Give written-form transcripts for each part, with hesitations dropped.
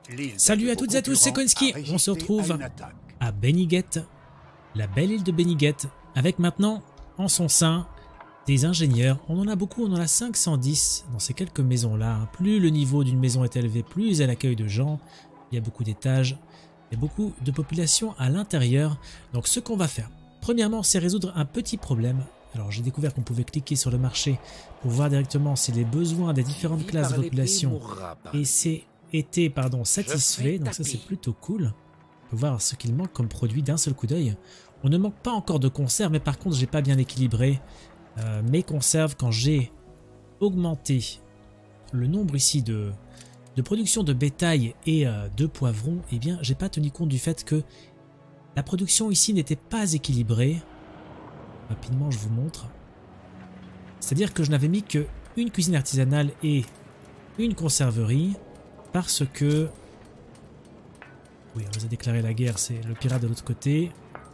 Salut à toutes et à tous, c'est Koinski. On se retrouve à Beniguet, la belle île de Beniguet, avec maintenant en son sein des ingénieurs. On en a beaucoup, on en a 510 dans ces quelques maisons-là. Plus le niveau d'une maison est élevé, plus elle accueille de gens. Il y a beaucoup d'étages, il y a beaucoup de population à l'intérieur. Donc ce qu'on va faire, premièrement, c'est résoudre un petit problème. Alors j'ai découvert qu'on pouvait cliquer sur le marché pour voir directement si les besoins des différentes classes de population étaient satisfaits. Donc ça c'est plutôt cool. On peut voir ce qu'il manque comme produit d'un seul coup d'œil. On ne manque pas encore de conserves, mais par contre j'ai pas bien équilibré mes conserves quand j'ai augmenté le nombre ici de production de bétail et de poivrons. Eh bien j'ai pas tenu compte du fait que la production ici n'était pas équilibrée. Rapidement, je vous montre. C'est-à-dire que je n'avais mis qu'une cuisine artisanale et une conserverie parce que... Oui, on nous a déclaré la guerre, c'est le pirate de l'autre côté.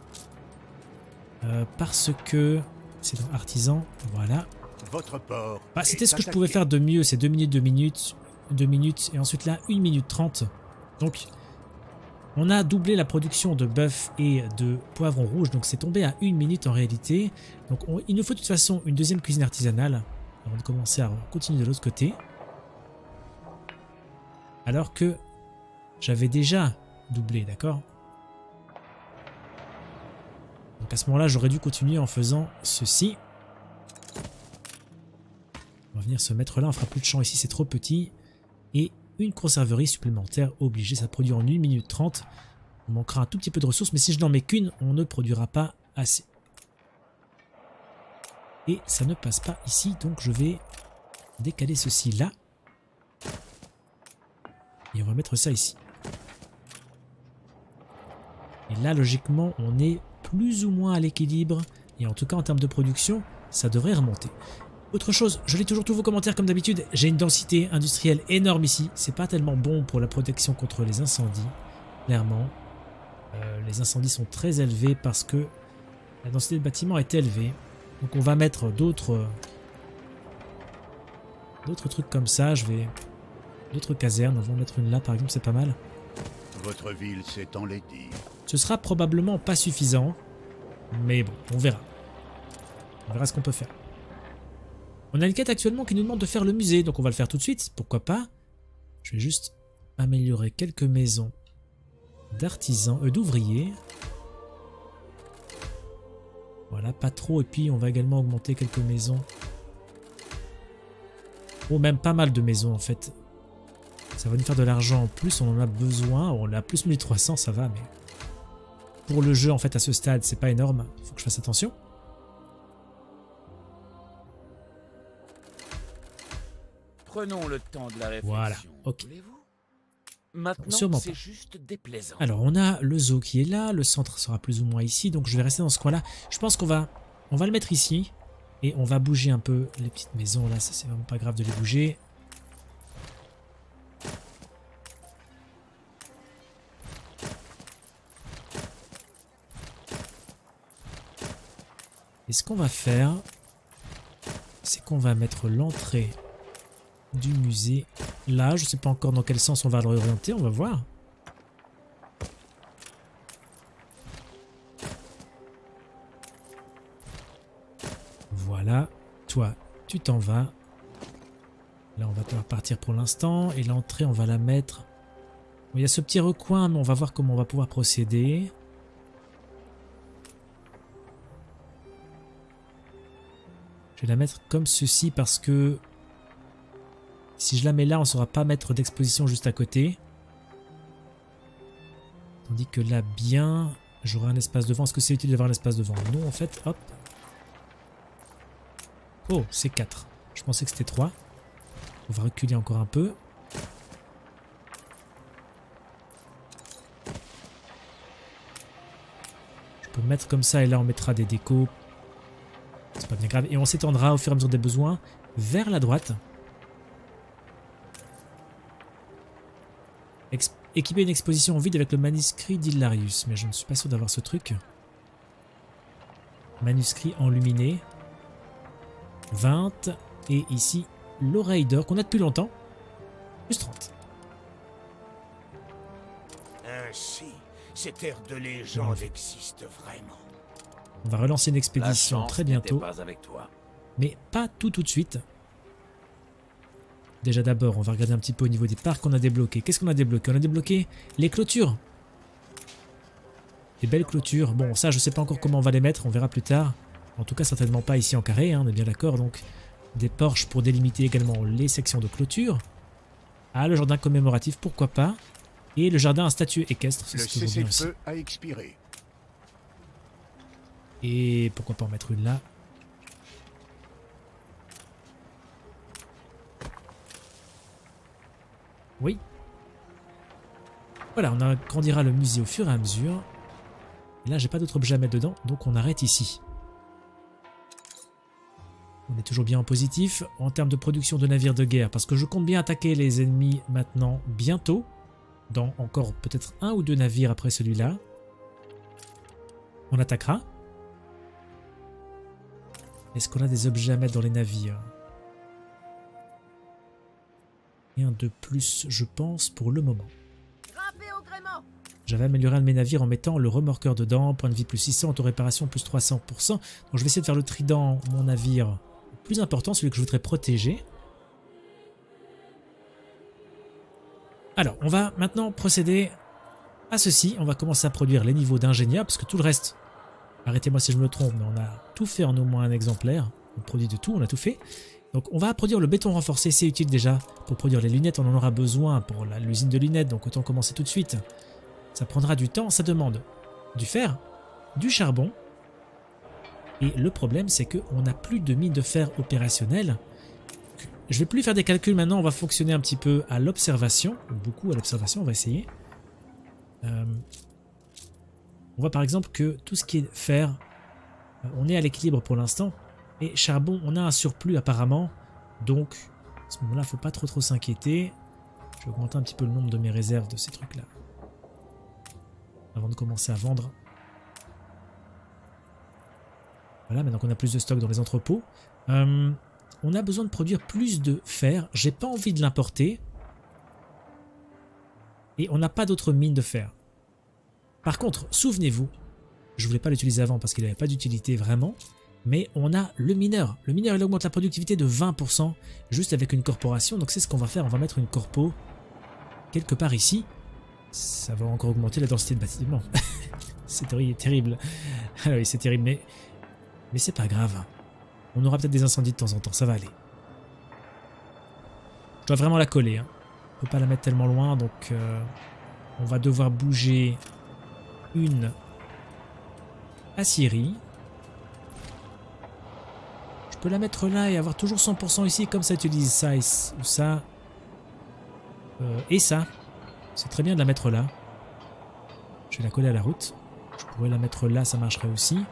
Parce que... C'est dans artisan, voilà. C'était ce que je pouvais faire de mieux, c'est 2 minutes, 2 minutes, et ensuite là, 1 minute 30. Donc... On a doublé la production de bœuf et de poivrons rouges, donc c'est tombé à 1 minute en réalité. Donc il nous faut de toute façon une deuxième cuisine artisanale avant de commencer à continuer de l'autre côté. Alors que j'avais déjà doublé, d'accord? Donc à ce moment-là, j'aurais dû continuer en faisant ceci. On va venir se mettre là, on fera plus de champ ici, c'est trop petit. Et une conserverie supplémentaire obligée, ça produit en 1 minute 30. On manquera un tout petit peu de ressources, mais si je n'en mets qu'une, on ne produira pas assez. Et ça ne passe pas ici, donc je vais décaler ceci là. Et on va mettre ça ici. Et là, logiquement, on est plus ou moins à l'équilibre. Et en tout cas, en termes de production, ça devrait remonter. Autre chose, je lis toujours tous vos commentaires comme d'habitude. J'ai une densité industrielle énorme ici. C'est pas tellement bon pour la protection contre les incendies. Clairement. Les incendies sont très élevés parce que la densité de bâtiments est élevée. Donc on va mettre d'autres trucs comme ça. D'autres casernes. On va en mettre une là par exemple, c'est pas mal. Votre ville s'est enlaidie. Ce sera probablement pas suffisant. Mais bon, on verra. On verra ce qu'on peut faire. On a une quête actuellement qui nous demande de faire le musée, donc on va le faire tout de suite, pourquoi pas. Je vais juste améliorer quelques maisons d'artisans, d'ouvriers. Voilà, pas trop, et puis on va également augmenter quelques maisons. Oh, même pas mal de maisons en fait. Ça va nous faire de l'argent en plus, on en a besoin. On a plus 1300, ça va, mais... Pour le jeu en fait à ce stade, c'est pas énorme, faut que je fasse attention. Prenons le temps de la réflexion. Voilà, ok. Maintenant, c'est juste déplaisant. Alors, on a le zoo qui est là, le centre sera plus ou moins ici, donc je vais rester dans ce coin-là. Je pense qu'on va le mettre ici, et on va bouger un peu les petites maisons, là, ça c'est vraiment pas grave de les bouger. Et ce qu'on va faire, c'est qu'on va mettre l'entrée du musée là, je sais pas encore dans quel sens on va l'orienter, on va voir. Voilà, toi tu t'en vas. Là on va devoir partir pour l'instant et l'entrée on va la mettre. Bon, il y a ce petit recoin mais on va voir comment on va pouvoir procéder. Je vais la mettre comme ceci parce que si je la mets là, on ne saura pas mettre d'exposition juste à côté. Tandis que là, bien, j'aurai un espace devant. Est-ce que c'est utile d'avoir un espace devant? Non, en fait, hop. Oh, c'est 4. Je pensais que c'était 3. On va reculer encore un peu. Je peux mettre comme ça et là, on mettra des décos. C'est pas bien grave. Et on s'étendra au fur et à mesure des besoins vers la droite. Équiper une exposition vide avec le manuscrit d'Hilarius, mais je ne suis pas sûr d'avoir ce truc. Manuscrit enluminé. 20. Et ici, l'oreille d'or qu'on a depuis longtemps. Plus 30. Ainsi, ces terres de légende existent vraiment. On va relancer une expédition très bientôt. Pas avec toi. Mais pas tout de suite. Déjà d'abord, on va regarder un petit peu au niveau des parcs qu'on a débloqués. Qu'est-ce qu'on a débloqué? On a débloqué les clôtures. Les belles clôtures. Bon, ça, je sais pas encore comment on va les mettre, on verra plus tard. En tout cas, certainement pas ici en carré, hein, on est bien d'accord. Donc, des porches pour délimiter également les sections de clôture. Ah, le jardin commémoratif, pourquoi pas. Et le jardin à statue équestre, c'est toujours bien aussi. Le cessez-le-feu a expiré. Et pourquoi pas en mettre une là. Oui. Voilà, on agrandira le musée au fur et à mesure. Et là, j'ai pas d'autres objets à mettre dedans, donc on arrête ici. On est toujours bien en positif en termes de production de navires de guerre, parce que je compte bien attaquer les ennemis maintenant, bientôt, dans encore peut-être 1 ou 2 navires après celui-là. On attaquera. Est-ce qu'on a des objets à mettre dans les navires? Rien de plus, je pense, pour le moment. J'avais amélioré un de mes navires en mettant le remorqueur dedans, point de vie plus 600, auto-réparation plus 300%. Donc je vais essayer de faire le trident, mon navire plus important, celui que je voudrais protéger. Alors, on va maintenant procéder à ceci. On va commencer à produire les niveaux d'ingénieur, parce que tout le reste, arrêtez-moi si je me trompe, mais on a tout fait en au moins un exemplaire. On produit de tout, on a tout fait. Donc on va produire le béton renforcé, c'est utile déjà pour produire les lunettes, on en aura besoin pour l'usine de lunettes, donc autant commencer tout de suite. Ça prendra du temps, ça demande du fer, du charbon, et le problème c'est qu'on n'a plus de mine de fer opérationnelle. Je vais plus faire des calculs maintenant, on va fonctionner un petit peu à l'observation, beaucoup à l'observation, on va essayer. On voit par exemple que tout ce qui est fer, on est à l'équilibre pour l'instant. Et charbon, on a un surplus apparemment, donc à ce moment-là, il ne faut pas trop s'inquiéter. Je vais augmenter un petit peu le nombre de mes réserves de ces trucs-là, avant de commencer à vendre. Voilà, maintenant qu'on a plus de stock dans les entrepôts. On a besoin de produire plus de fer, j'ai pas envie de l'importer. Et on n'a pas d'autres mines de fer. Par contre, souvenez-vous, je ne voulais pas l'utiliser avant parce qu'il n'avait pas d'utilité vraiment. Mais on a le mineur. Le mineur, il augmente la productivité de 20% juste avec une corporation. Donc c'est ce qu'on va faire. On va mettre une corpo quelque part ici. Ça va encore augmenter la densité de bâtiment. C'est terrible. Ah oui, c'est terrible. Mais c'est pas grave. On aura peut-être des incendies de temps en temps. Ça va aller. Je dois vraiment la coller. Hein. On peut pas la mettre tellement loin. Donc on va devoir bouger une aciérie. Je peux la mettre là et avoir toujours 100% ici, comme ça utilise ça et ça. Et ça. C'est très bien de la mettre là. Je vais la coller à la route. Je pourrais la mettre là, ça marcherait aussi.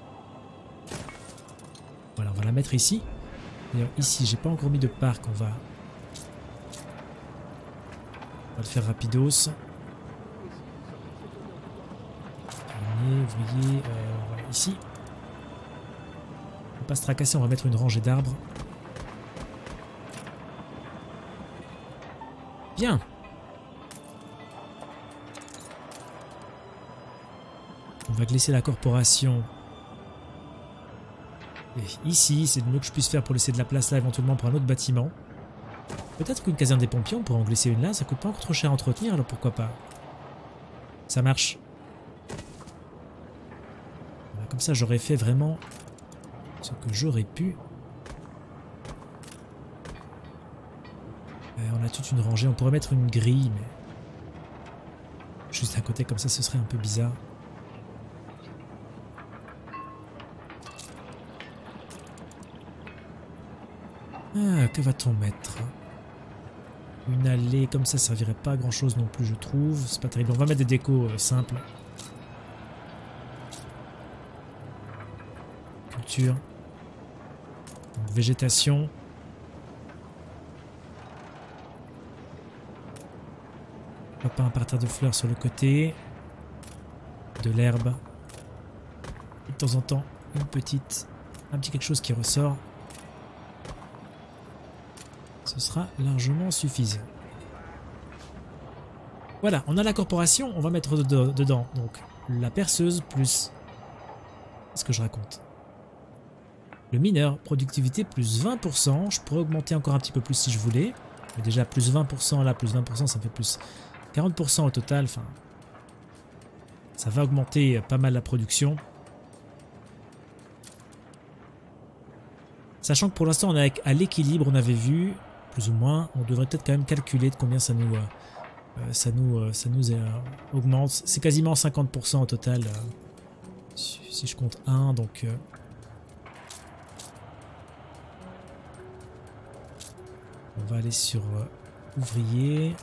Voilà, on va la mettre ici. D'ailleurs, ici, j'ai pas encore mis de parc, on va le faire rapidos. Ouvrier, voilà, ici. On va pas se tracasser, on va mettre une rangée d'arbres. Bien. On va glisser la corporation. Et ici, c'est le mieux que je puisse faire pour laisser de la place là éventuellement pour un autre bâtiment. Peut-être qu'une caserne des pompiers, on pourrait en glisser une là, ça coûte pas encore trop cher à entretenir, alors pourquoi pas. Ça marche. Voilà, comme ça j'aurais fait vraiment ce que j'aurais pu. On a toute une rangée, on pourrait mettre une grille, mais juste à côté comme ça ce serait un peu bizarre. Ah, que va-t-on mettre? Une allée comme ça servirait pas à grand chose non plus je trouve, c'est pas terrible. On va mettre des décos simples. Culture. Végétation. Pourquoi pas un parterre de fleurs sur le côté. De l'herbe. Et de temps en temps, un petit quelque chose qui ressort. Ce sera largement suffisant. Voilà, on a la corporation, on va mettre dedans. Donc, la perceuse plus... Qu'est-ce que je raconte? Le mineur, productivité plus 20%. Je pourrais augmenter encore un petit peu plus si je voulais. Mais déjà, plus 20% là, plus 20%, ça me fait plus 40% au total. Enfin, ça va augmenter pas mal la production. Sachant que pour l'instant, on est à l'équilibre, on avait vu, plus ou moins. On devrait peut-être quand même calculer de combien ça nous augmente. C'est quasiment 50% au total, si je compte 1, donc... on va aller sur ouvrier.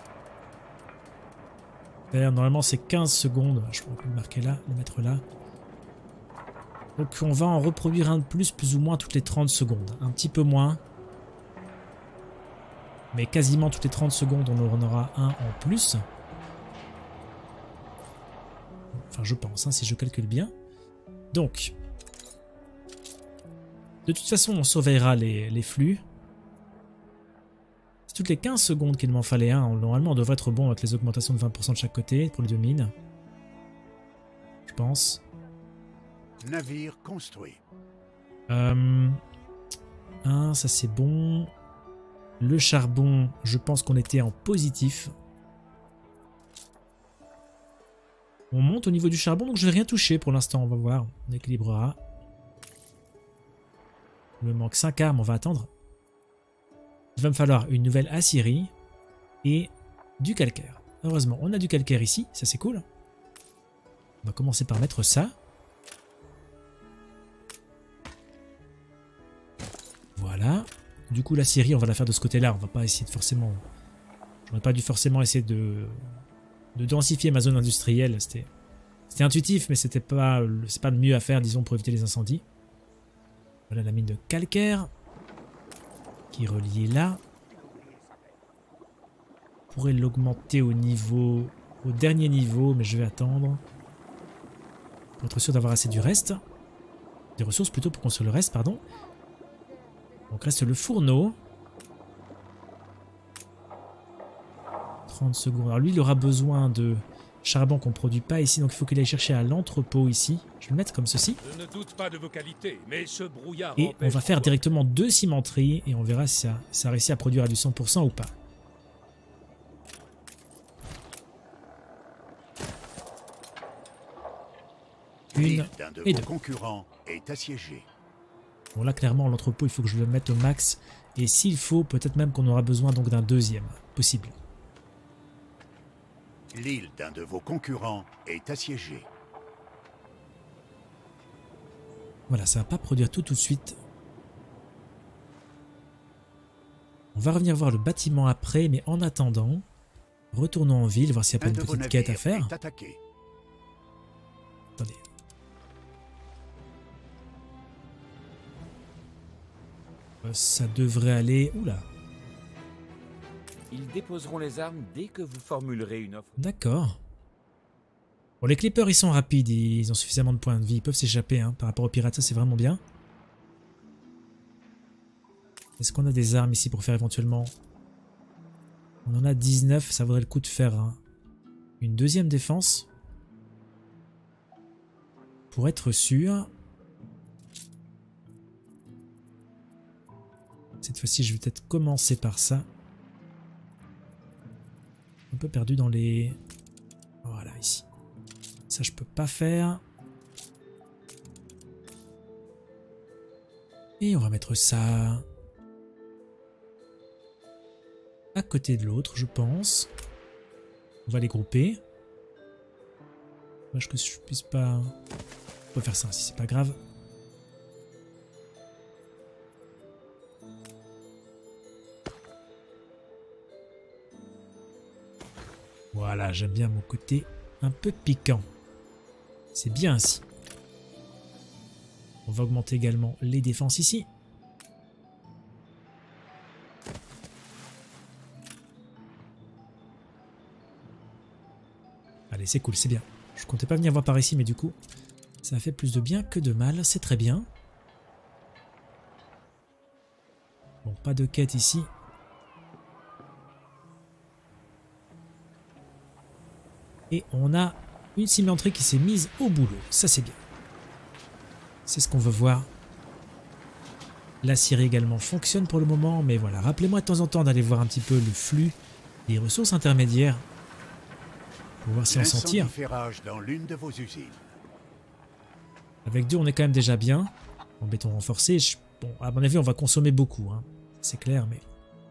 Normalement c'est 15 secondes. Je pourrais le marquer là, le mettre là. Donc on va en reproduire un de plus ou moins toutes les 30 secondes. Un petit peu moins. Mais quasiment toutes les 30 secondes on en aura un en plus. Enfin je pense, hein, si je calcule bien. Donc, de toute façon on surveillera les flux. C'est toutes les 15 secondes qu'il m'en fallait un. Normalement on devrait être bon avec les augmentations de 20% de chaque côté pour les deux mines. Je pense. Navire construit. Ça c'est bon. Le charbon, je pense qu'on était en positif. On monte au niveau du charbon, donc je vais rien toucher pour l'instant, on va voir. On équilibrera. Il me manque 5 armes, on va attendre. Il va me falloir une nouvelle aciérie et du calcaire. Heureusement, on a du calcaire ici, ça c'est cool. On va commencer par mettre ça. Voilà. Du coup, la scierie, on va la faire de ce côté-là. On va pas essayer de forcément... J'aurais pas dû forcément essayer de densifier ma zone industrielle. C'était intuitif, mais c'est pas le mieux à faire, disons, pour éviter les incendies. Voilà la mine de calcaire qui est reliée là. On pourrait l'augmenter au dernier niveau, mais je vais attendre pour être sûr d'avoir assez du reste. Des ressources plutôt pour construire le reste, pardon. Donc reste le fourneau. 30 secondes. Alors lui, il aura besoin de charbon qu'on ne produit pas ici. Donc il faut qu'il aille chercher à l'entrepôt ici. Je vais le mettre comme ceci. Je ne doute pas de vos qualités, mais ce brouillard et on va faire directement 2 cimenteries. Et on verra si ça réussit à produire à du 100% ou pas. Une et deux. Concurrent est assiégé. Bon là clairement l'entrepôt il faut que je le mette au max et s'il faut peut-être même qu'on aura besoin donc d'un deuxième possible. L'île d'un de vos concurrents est assiégée. Voilà, ça va pas produire tout de suite. On va revenir voir le bâtiment après, mais en attendant, retournons en ville, voir s'il n'y a pas une petite quête à faire. Attendez. Ça devrait aller... Oula. Ils déposeront les armes dès que vous formulerez une offre. D'accord. Bon, les clippers, ils sont rapides, ils ont suffisamment de points de vie, ils peuvent s'échapper, hein. Par rapport aux pirates, ça c'est vraiment bien. Est-ce qu'on a des armes ici pour faire éventuellement... On en a 19, ça vaudrait le coup de faire une deuxième défense. Pour être sûr. Cette fois-ci, je vais peut-être commencer par ça. Un peu perdu dans les... Voilà, ici. Ça, je peux pas faire. Et on va mettre ça... à côté de l'autre, je pense. On va les grouper. Dommage que je puisse pas... On peut faire ça, si c'est pas grave. Voilà, j'aime bien mon côté un peu piquant. C'est bien ainsi. On va augmenter également les défenses ici. Allez, c'est cool, c'est bien. Je comptais pas venir voir par ici, mais du coup, ça fait plus de bien que de mal. C'est très bien. Bon, pas de quête ici. Et on a une cimenterie qui s'est mise au boulot. Ça, c'est bien. C'est ce qu'on veut voir. La scierie également fonctionne pour le moment, mais voilà, rappelez-moi de temps en temps d'aller voir un petit peu le flux des ressources intermédiaires pour voir si on s'en tire. Dans l'une de vos usines. Avec 2, on est quand même déjà bien. En béton renforcé, bon, à mon avis, on va consommer beaucoup, hein. C'est clair, mais...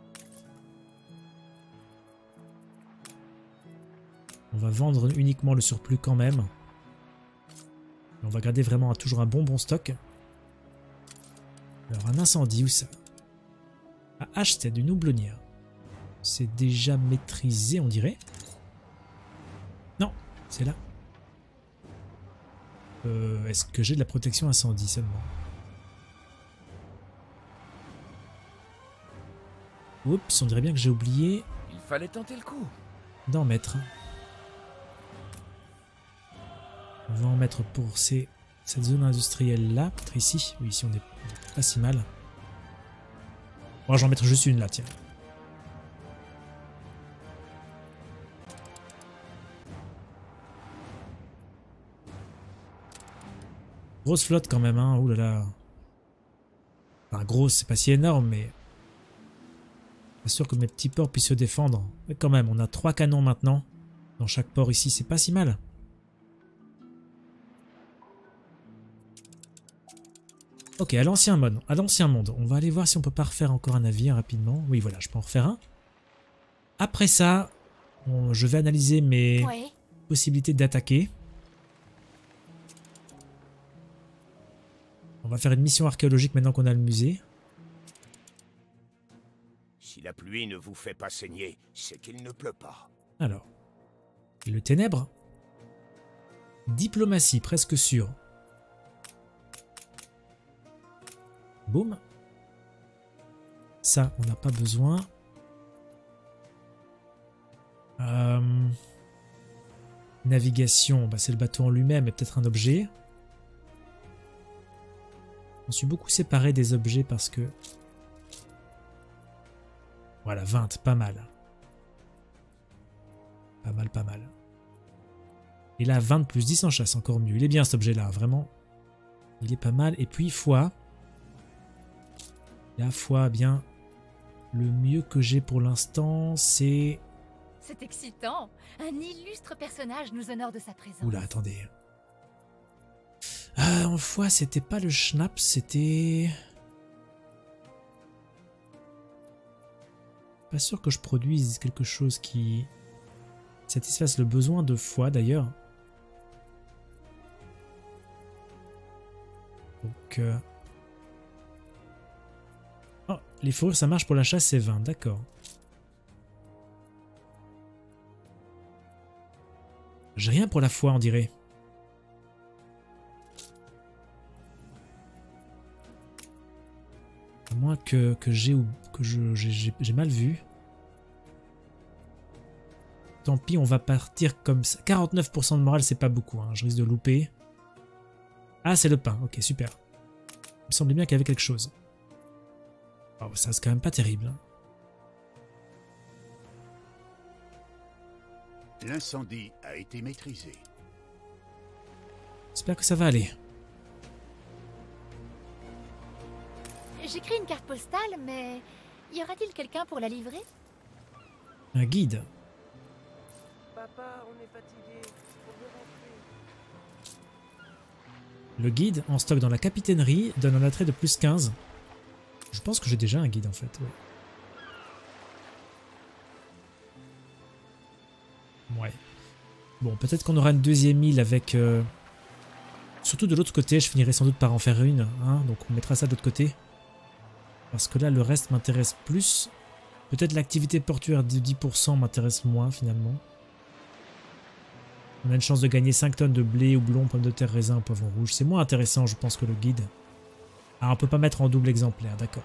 On va vendre uniquement le surplus quand même. On va garder vraiment toujours un bon stock. Alors, un incendie, où ça? À Ashted, une houblonnière. C'est déjà maîtrisé, on dirait. Non, c'est là. Est-ce que j'ai de la protection incendie seulement? Oups, on dirait bien que j'ai oublié Il fallait tenter le coup. d'en mettre. On va en mettre pour cette zone industrielle là, peut-être ici. Oui, ici on est pas si mal. Bon, j'en mettrai juste une là, tiens. Grosse flotte quand même, hein. Ouh là là. Enfin, grosse, c'est pas si énorme, mais... Pas sûr que mes petits ports puissent se défendre. Mais quand même, on a 3 canons maintenant. Dans chaque port ici, c'est pas si mal. Ok, à l'ancien monde, on va aller voir si on peut pas refaire encore un navire rapidement. Oui, voilà, je peux en refaire un. Après ça, je vais analyser mes possibilités d'attaquer. On va faire une mission archéologique maintenant qu'on a le musée. Si la pluie ne vous fait pas saigner, c'est qu'il ne pleut pas. Alors, le ténèbre. Diplomatie, presque sûr. Boum. Ça, on n'a pas besoin. Navigation, bah c'est le bateau en lui-même et peut-être un objet. Je me suis beaucoup séparé des objets parce que... Voilà, 20, pas mal. Pas mal. Et là, 20 plus 10 en chasse, encore mieux. Il est bien cet objet-là, vraiment. Il est pas mal. Et puis, foi. La foi, bien. Le mieux que j'ai pour l'instant, c'est... C'est excitant. Un illustre personnage nous honore de sa présence. Oula, attendez. Ah, en foi, c'était pas le schnapp, c'était... Pas sûr que je produise quelque chose qui satisfasse le besoin de foi, d'ailleurs. Donc... Oh, les fourrures, ça marche pour la chasse, c'est 20, d'accord. J'ai rien pour la foi, on dirait. À moins que j'ai mal vu. Tant pis, on va partir comme ça. 49% de morale, c'est pas beaucoup, hein. Je risque de louper. Ah, c'est le pain. Ok, super. Il me semblait bien qu'il y avait quelque chose. Oh, ça, c'est quand même pas terrible, hein. L'incendie a été maîtrisé. J'espère que ça va aller. J'écris une carte postale, mais y aura-t-il quelqu'un pour la livrer? Un guide. Papa, on est fatigué. On veut rentrer. Le guide, en stock dans la capitainerie, donne un attrait de plus 15. Je pense que j'ai déjà un guide en fait. Ouais. Bon, peut-être qu'on aura une deuxième île avec... Surtout de l'autre côté, je finirai sans doute par en faire une. Hein, donc on mettra ça de l'autre côté. Parce que là, le reste m'intéresse plus. Peut-être l'activité portuaire de 10% m'intéresse moins finalement. On a une chance de gagner 5 tonnes de blé, houblon, pommes de terre, raisin, poivron rouge. C'est moins intéressant, je pense, que le guide. Ah, on peut pas mettre en double exemplaire, d'accord.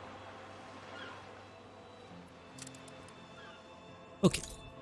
Ok.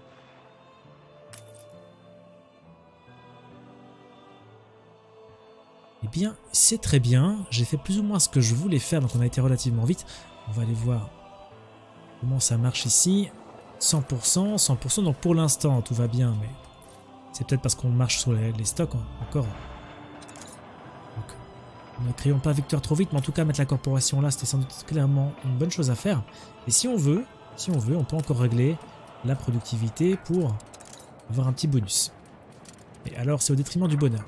Eh bien, c'est très bien. J'ai fait plus ou moins ce que je voulais faire, donc on a été relativement vite. On va aller voir comment ça marche ici. 100%, 100%, donc pour l'instant, tout va bien, mais C'est peut-être parce qu'on marche sur les stocks encore. Donc, ne créons pas victoire trop vite, mais en tout cas mettre la corporation là, c'était sans doute clairement une bonne chose à faire. Et si on veut, on peut encore régler la productivité pour avoir un petit bonus. Et alors c'est au détriment du bonheur.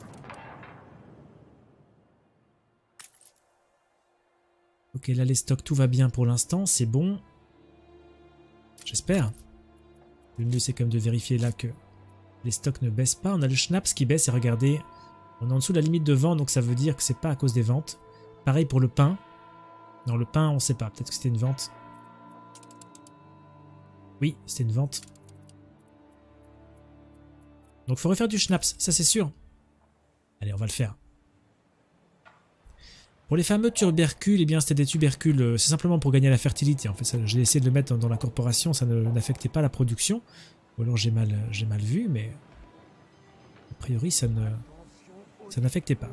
Ok, là les stocks, tout va bien pour l'instant, c'est bon. J'espère. Le mieux c'est quand même de vérifier là que les stocks ne baissent pas. On a le schnapps qui baisse et regardez, on est en dessous de la limite de vente, donc ça veut dire que c'est pas à cause des ventes. Pareil pour le pain. Non, le pain, on sait pas, peut-être que c'était une vente. Oui, c'était une vente. Donc il faut refaire du schnapps, ça c'est sûr. Allez, on va le faire. Pour les fameux tubercules, eh bien c'était des tubercules, c'est simplement pour gagner la fertilité. En fait, j'ai essayé de le mettre dans la corporation, ça n'affectait pas la production. Ou alors j'ai mal vu, mais a priori ça n'affectait pas.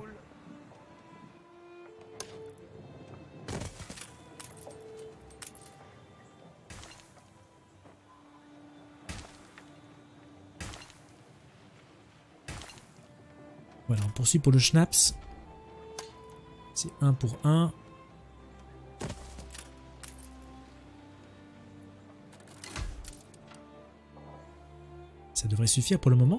Voilà, on poursuit pour le schnapps. C'est 1 pour 1. Ça devrait suffire pour le moment.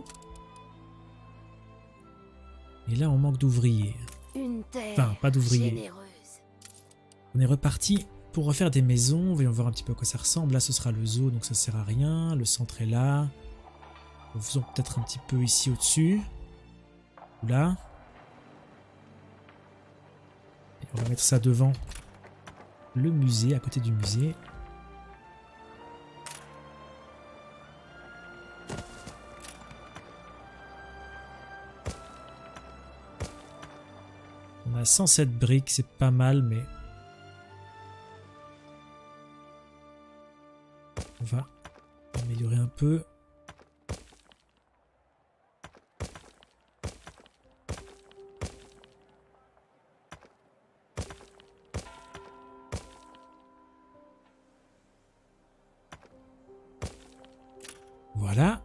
Et là, on manque d'ouvriers. Enfin, pas d'ouvriers. On est reparti pour refaire des maisons. Voyons voir un petit peu à quoi ça ressemble. Là, ce sera le zoo, donc ça sert à rien. Le centre est là. Faisons peut-être un petit peu ici au-dessus. Là. Et on va mettre ça devant le musée, à côté du musée. On a 107 briques, c'est pas mal, mais on va améliorer un peu. Voilà.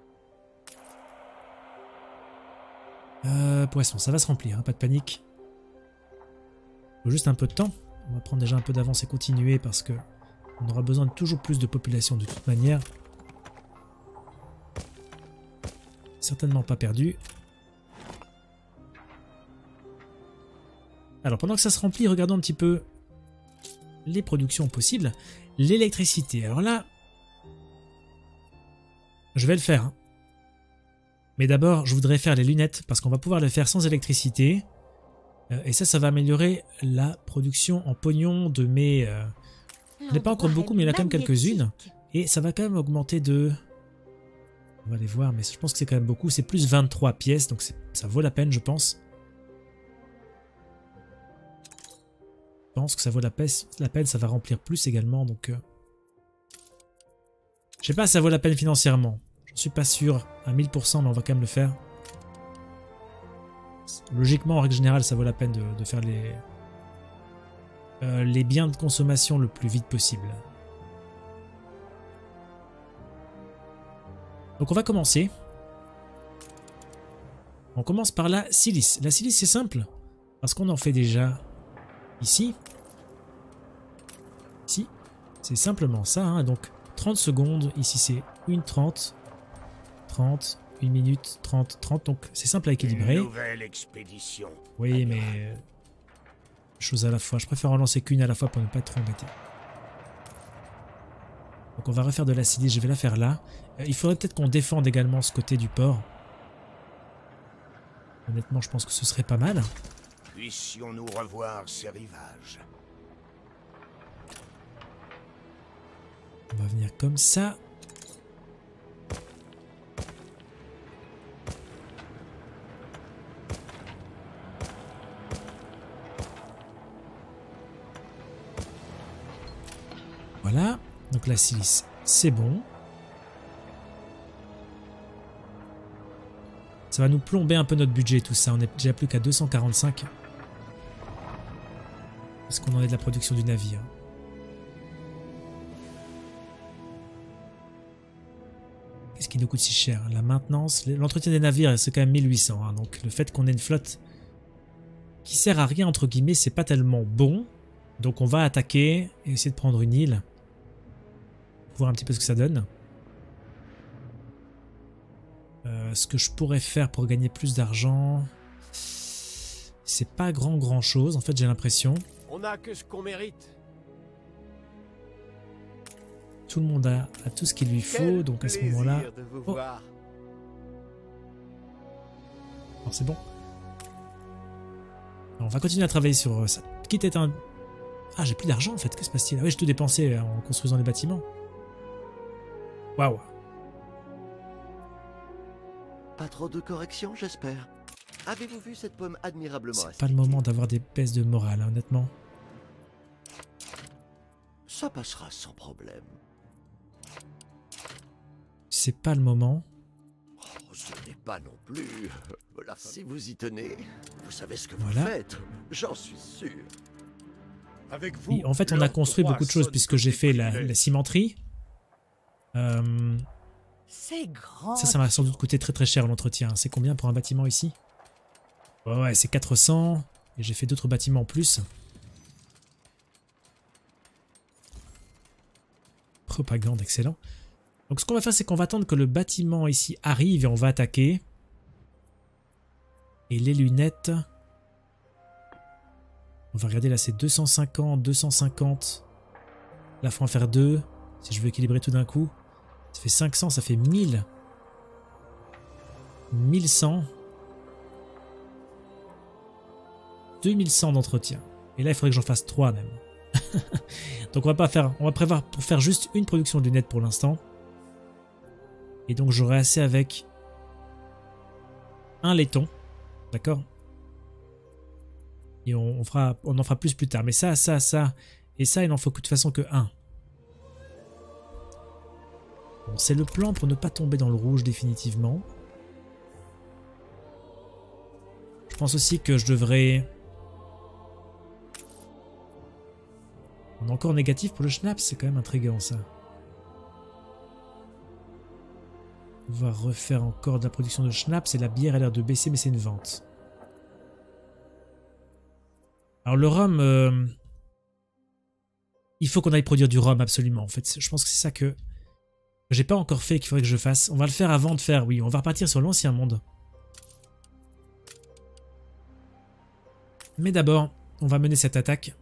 Poisson, ça va se remplir, hein, pas de panique. Il faut juste un peu de temps. On va prendre déjà un peu d'avance et continuer parce que on aura besoin de toujours plus de population de toute manière. Certainement pas perdu. Alors pendant que ça se remplit, regardons un petit peu les productions possibles. L'électricité. Alors là, je vais le faire. Hein. Mais d'abord, je voudrais faire les lunettes parce qu'on va pouvoir le faire sans électricité. Et ça va améliorer la production en pognon de mes... Il n'y en a pas encore beaucoup, mais il y en a quand même quelques-unes. Et ça va quand même augmenter de... On va aller voir, mais je pense que c'est quand même beaucoup. C'est plus 23 pièces, donc ça vaut la peine, je pense. Je pense que ça vaut la peine, ça va remplir plus également, donc... Je sais pas si ça vaut la peine financièrement. Je suis pas sûr à 1000%, mais on va quand même le faire. Logiquement, en règle générale, ça vaut la peine de faire les biens de consommation le plus vite possible. Donc on va commencer. On commence par la silice. La silice, c'est simple, parce qu'on en fait déjà ici. Ici, c'est simplement ça, hein, donc 30 secondes, ici c'est 1:30, 30, 1 minute, 30, 30, donc c'est simple à équilibrer. Une nouvelle expédition. Oui, mais... chose à la fois, je préfère en lancer qu'une à la fois pour ne pas être trop embêté. Donc on va refaire de la silice, je vais la faire là. Il faudrait peut-être qu'on défende également ce côté du port. Honnêtement, je pense que ce serait pas mal. Puissions-nous revoir ces rivages. On va venir comme ça. Voilà. Donc la silice, c'est bon. Ça va nous plomber un peu notre budget tout ça. On est déjà plus qu'à 245. Parce qu'on en est de la production du navire. Qu'est-ce qui nous coûte si cher? La maintenance, l'entretien des navires, c'est quand même 1800. Hein, donc le fait qu'on ait une flotte qui sert à rien, entre guillemets, c'est pas tellement bon. Donc on va attaquer et essayer de prendre une île. Voir un petit peu ce que ça donne. Ce que je pourrais faire pour gagner plus d'argent, c'est pas grand chose en fait, j'ai l'impression. On a que ce qu'on mérite. Tout le monde a tout ce qu'il lui faut, donc à ce moment-là... Oh. Alors c'est bon. Alors, on va continuer à travailler sur ça. Quitte être un... Ah, j'ai plus d'argent en fait, que se passe-t-il? Ah oui, j'ai tout dépensé en construisant les bâtiments. Waouh. Pas trop de corrections, j'espère. Avez-vous vu cette pomme admirablement C'est pas le moment d'avoir des baisses de morale, hein, honnêtement. Ça passera sans problème. C'est pas le moment. Oh, ce n'est pas non plus... Voilà, si vous y tenez, vous savez ce que vous Voilà. faites. J'en suis sûr. Avec vous, Oui, en fait, on a construit beaucoup de choses puisque j'ai fait la cimenterie. C'est grand. Ça m'a sans doute coûté très cher l'entretien. C'est combien pour un bâtiment ici? Ouais, c'est 400. Et j'ai fait d'autres bâtiments en plus. Propagande, excellent. Donc ce qu'on va faire, c'est qu'on va attendre que le bâtiment ici arrive et on va attaquer. Et les lunettes... On va regarder là, c'est 250, 250. Là, il faut en faire 2. Si je veux équilibrer tout d'un coup. Ça fait 500, ça fait 1000. 1100. 2100 d'entretien. Et là, il faudrait que j'en fasse 3 même. Donc on va pas faire, on va prévoir pour faire juste une production de lunettes pour l'instant. Et donc j'aurai assez avec un laiton. D'accord? Et on en fera plus tard. Mais ça, et ça, il n'en faut de toute façon que 1. Bon, c'est le plan pour ne pas tomber dans le rouge définitivement. Je pense aussi que je devrais... On est encore négatif pour le schnapps, c'est quand même intriguant ça. On va refaire encore de la production de schnapps et la bière a l'air de baisser mais c'est une vente. Alors le rhum... Il faut qu'on aille produire du rhum absolument en fait. Je pense que c'est ça que j'ai pas encore fait et qu'il faudrait que je fasse. On va le faire avant de faire, oui. On va repartir sur l'ancien monde. Mais d'abord, on va mener cette attaque.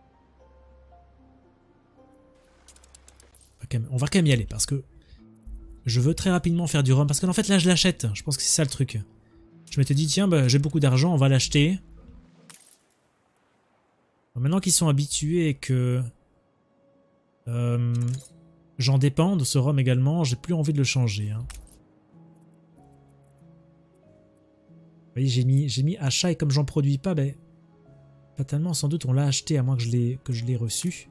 On va quand même y aller parce que je veux très rapidement faire du rhum. Parce que en fait là je l'achète. Je pense que c'est ça le truc. Je m'étais dit tiens bah, j'ai beaucoup d'argent, on va l'acheter. Maintenant qu'ils sont habitués et que j'en dépends de ce rhum également, j'ai plus envie de le changer. Hein. Vous voyez j'ai mis achat et comme j'en produis pas, ben, fatalement sans doute on l'a acheté à moins que je l'ai reçu.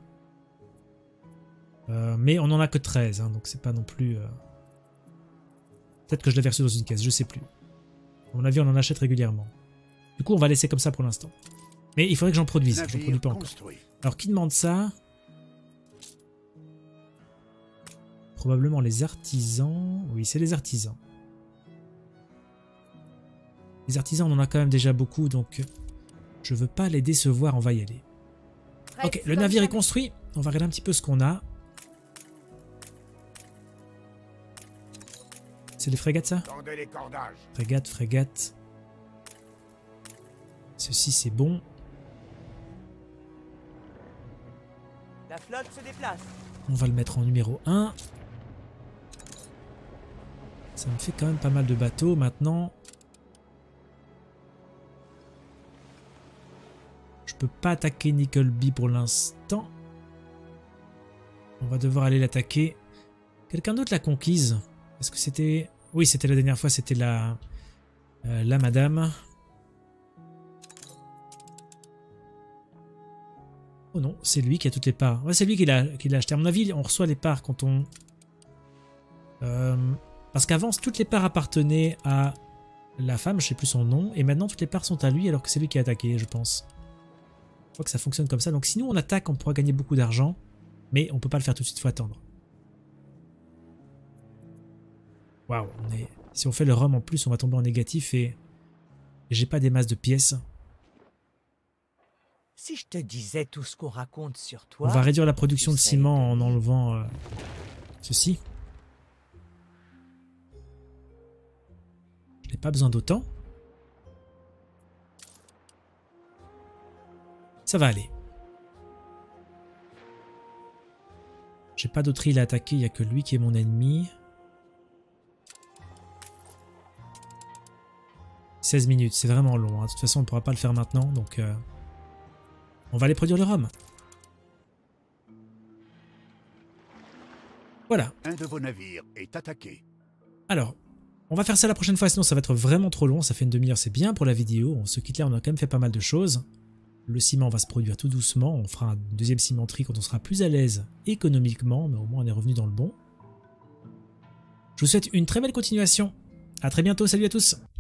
Mais on en a que 13, hein, donc c'est pas non plus... Peut-être que je l'avais reçu dans une caisse, je sais plus. À mon avis, on en achète régulièrement. Du coup, on va laisser comme ça pour l'instant. Mais il faudrait que j'en produise, j'en produis pas encore. Alors, qui demande ça? Probablement les artisans. Oui, c'est les artisans. Les artisans, on en a quand même déjà beaucoup, donc je veux pas les décevoir, on va y aller. Ok, le navire est construit. On va regarder un petit peu ce qu'on a. C'est les frégates, ça? Tendez les cordages. Frégate. Ceci, c'est bon. La flotte se déplace. On va le mettre en numéro 1. Ça me fait quand même pas mal de bateaux maintenant. Je peux pas attaquer Nickelby pour l'instant. On va devoir aller l'attaquer. Quelqu'un d'autre l'a conquise? Est-ce que c'était... Oui, c'était la dernière fois, c'était la madame. Oh non, c'est lui qui a toutes les parts. Ouais, c'est lui qui l'a acheté. À mon avis, on reçoit les parts quand on... parce qu'avant, toutes les parts appartenaient à la femme, je sais plus son nom, et maintenant toutes les parts sont à lui alors que c'est lui qui a attaqué, je pense. Je crois que ça fonctionne comme ça. Donc si nous on attaque, on pourra gagner beaucoup d'argent, mais on peut pas le faire tout de suite, faut attendre. Waouh, si on fait le rhum en plus, on va tomber en négatif et j'ai pas des masses de pièces. Si je te disais tout ce qu'on raconte sur On toi... va réduire la production de ciment en enlevant ceci. Je n'ai pas besoin d'autant. Ça va aller. J'ai pas d'autre île à attaquer, il n'y a que lui qui est mon ennemi. 16 minutes, c'est vraiment long. Hein. De toute façon, on ne pourra pas le faire maintenant, donc on va aller produire le rhum. Voilà. Un de vos navires est attaqué. Alors, on va faire ça la prochaine fois, sinon ça va être vraiment trop long. Ça fait une demi-heure, c'est bien pour la vidéo. On se quitte là, on a quand même fait pas mal de choses. Le ciment va se produire tout doucement. On fera une deuxième cimenterie quand on sera plus à l'aise économiquement, mais au moins on est revenu dans le bon. Je vous souhaite une très belle continuation. A très bientôt, salut à tous!